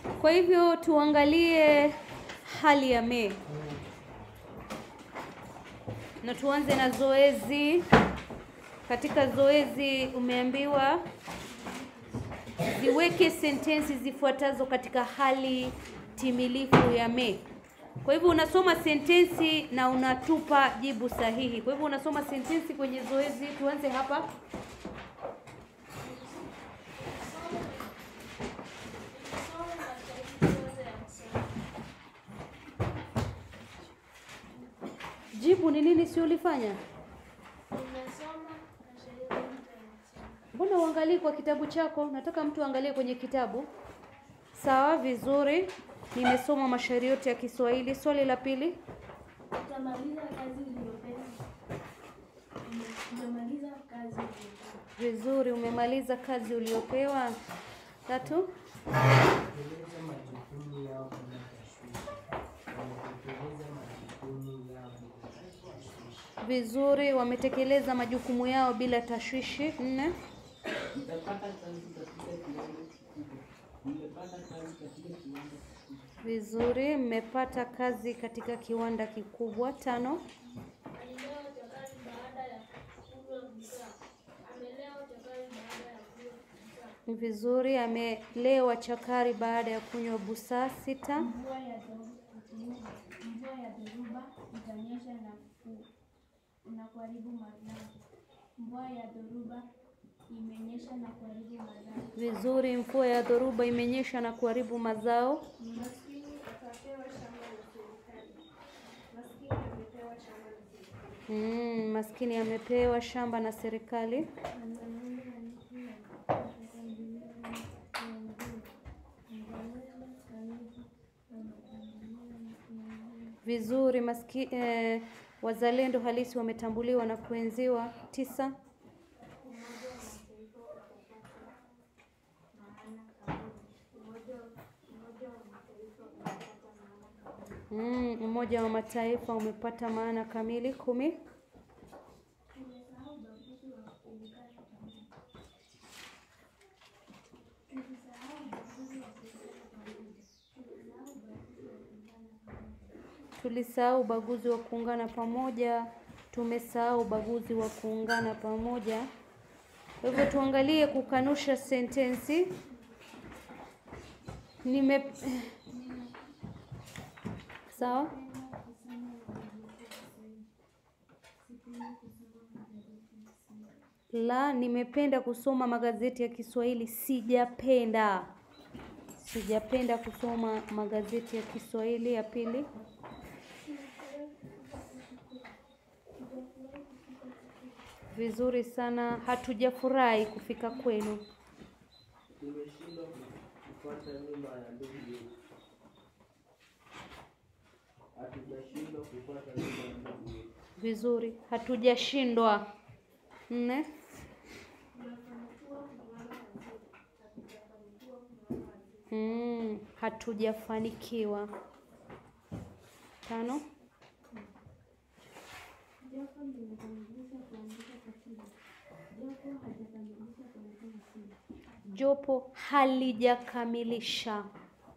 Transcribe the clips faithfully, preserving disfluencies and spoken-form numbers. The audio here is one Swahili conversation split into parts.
Kwa hivyo tuangalie hali ya me. Na tuanze na zoezi. Katika zoezi umeambiwa ziweke sentensi zifuatazo katika hali timilifu ya me. Kwa hivyo unasoma sentensi na unatupa jibu sahihi. Kwa hivyo unasoma sentensi kwenye zoezi. Tuanze hapa. Jibu ni nini si ulifanya? Mbona uangalie kwa kitabu chako? Nataka mtu angalie kwenye kitabu. Sawa, vizuri. Nimesoma mashairi yote ya Kiswahili. Swali la pili. Utamaliza kazi uliyopewa. Umemaliza kazi uliyopewa. Vizuri, umemaliza kazi uliyopewa. Tatu. Kutekeleza majukumu yao bila tashwishi. Wametekeleza majukumu yao bila tashwishi. Vizuri, wametekeleza majukumu yao bila tashwishi. Nne. Nimepata kazi katika kiwanda kikubwa. Nimepata kazi katika kiwanda kikubwa. Vizuri, mmepata kazi katika kiwanda kikubwa. Tano. Alilewa chakari baada ya kunywa busaa. Amelewa chakari baada ya kunywa busaa. Vizuri, amelewa chakari baada ya kunywa busaa. Sita. Mvua ya dhoruba, mvua ya dhoruba itanyesha na ku na kuharibu mazao. Mvua ya dhoruba imenyesha na kuharibu mazao. Vizuri, mvua ya dhoruba imenyesha na kuharibu mazao. Maskini akapewa shamba na serikali. Maskini amepewa shamba na serikali. Mm, maskini amepewa shamba na serikali. Vizuri, maski, eh, wazalendo halisi wametambuliwa na kuenziwa. Tisa. Mm, Umoja wa Mataifa umepata maana kamili. Kumi. Tulisahau ubaguzi wa kuungana pamoja. Tumesahau ubaguzi wa kuungana pamoja. Kwa hivyo tuangalie kukanusha sentensi. Nime Sawa? La, nimependa kusoma magazeti ya Kiswahili. Sijapenda. Sijapenda kusoma magazeti ya Kiswahili. Ya pili. Vizuri sana. Hatujafurahi kufika kwenu. Tumeshindwa kufuata nyuma ya ndugu yetu. Hatujashindwa kufuata nyuma ya ndugu yetu. Vizuri. Hatujashindwa. Nne. Mm, hatujafanikiwa. Tano. Jopo halijakamilisha.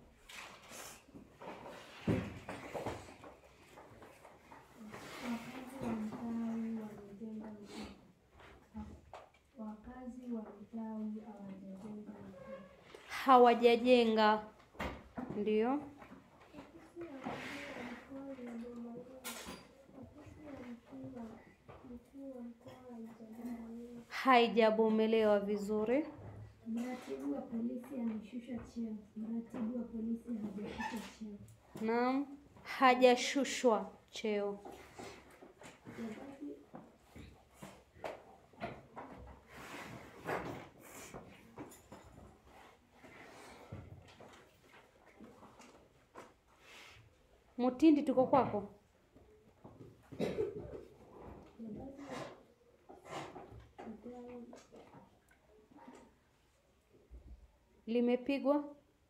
Wakazi wa mtawi hawajajenga. Hawajajenga. Ndio. Haijabomelewa vizuri. Mratibu wa polisi ameshusha cheo. Mratibu wa polisi hajashusha cheo. Naam, hajashushwa cheo. Mutindi tuko kwako? Limepigwa?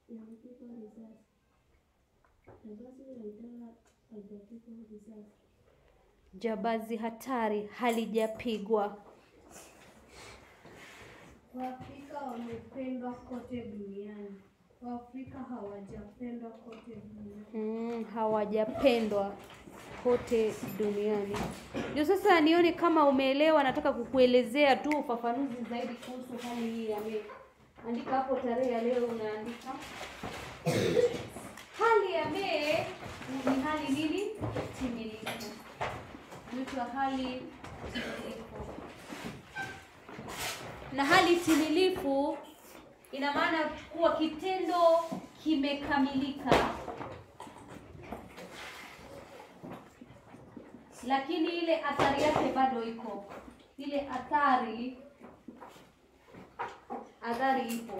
Jabazi hatari halijapigwa. Waafrika wamependwa kote duniani. Waafrika hawajapendwa kote duniani. Mm, hawajapendwa kote duniani. Ndio sasa nione kama umeelewa. Nataka kukuelezea tu ufafanuzi zaidi kuhusu hali hii ya me. Andika hapo tarehe ya leo, unaandika hali ya me ni hali nini? Timilifu. Huitwa hali timilifu. Na hali timilifu ina maana kuwa kitendo kimekamilika, lakini ile athari yake bado iko. Ile athari athari ipo.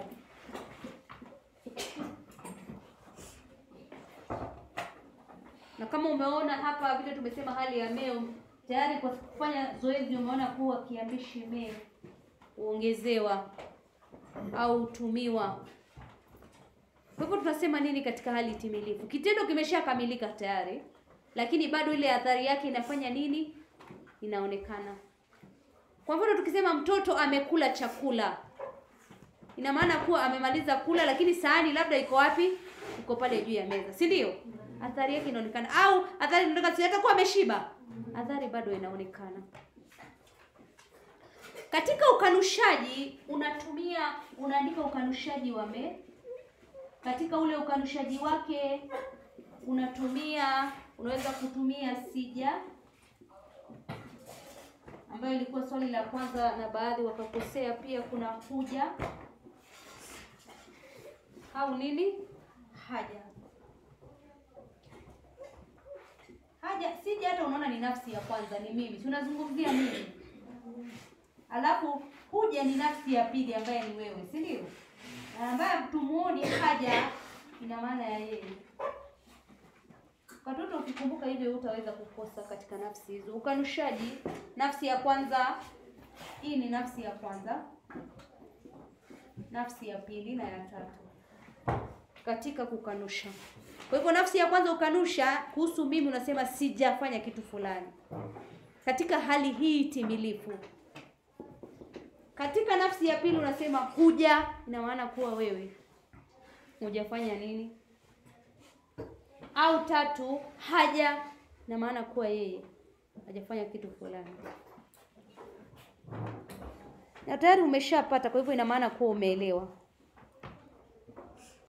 Na kama umeona hapa vile tumesema hali ya me, tayari kwa kufanya zoezi umeona kuwa kiambishi me uongezewa au tumiwa. Kwa hivyo tunasema nini katika hali timilifu? Kitendo kimeshakamilika tayari, lakini bado ile athari yake inafanya nini? Inaonekana. Kwa mfano tukisema mtoto amekula chakula, ina maana kuwa amemaliza kula, lakini sahani labda iko wapi? Iko pale juu ya meza, si ndio? Athari yake inaonekana. Au athari inaonekana si hata kuwa ameshiba, athari bado inaonekana. Katika ukanushaji unatumia unaandika ukanushaji wa me. Katika ule ukanushaji wake unatumia unaweza kutumia sija, ambayo ilikuwa swali la kwanza na baadhi wakakosea. Pia kuna huja au nini? Haja. Haja sija hata unaona ni nafsi ya kwanza, ni mimi. Tunazungumzia mimi. Alafu huja ni nafsi ya pili ambaye ni wewe, si ndio? Ambaye tumuone haja ina maana ya yeye. Watoto ukikumbuka hivyo utaweza kukosa katika nafsi hizo. Ukanushaji, nafsi ya kwanza, hii ni nafsi ya kwanza, nafsi ya pili na ya tatu katika kukanusha. Kwa hivyo nafsi ya kwanza ukanusha kuhusu mimi, unasema sijafanya kitu fulani katika hali hii timilifu. Katika nafsi ya pili unasema huja, ina maana kuwa wewe hujafanya nini. Au tatu, haja, ina maana kuwa yeye hajafanya kitu fulani. Na tayari umeshapata, kwa hivyo ina maana kuwa umeelewa.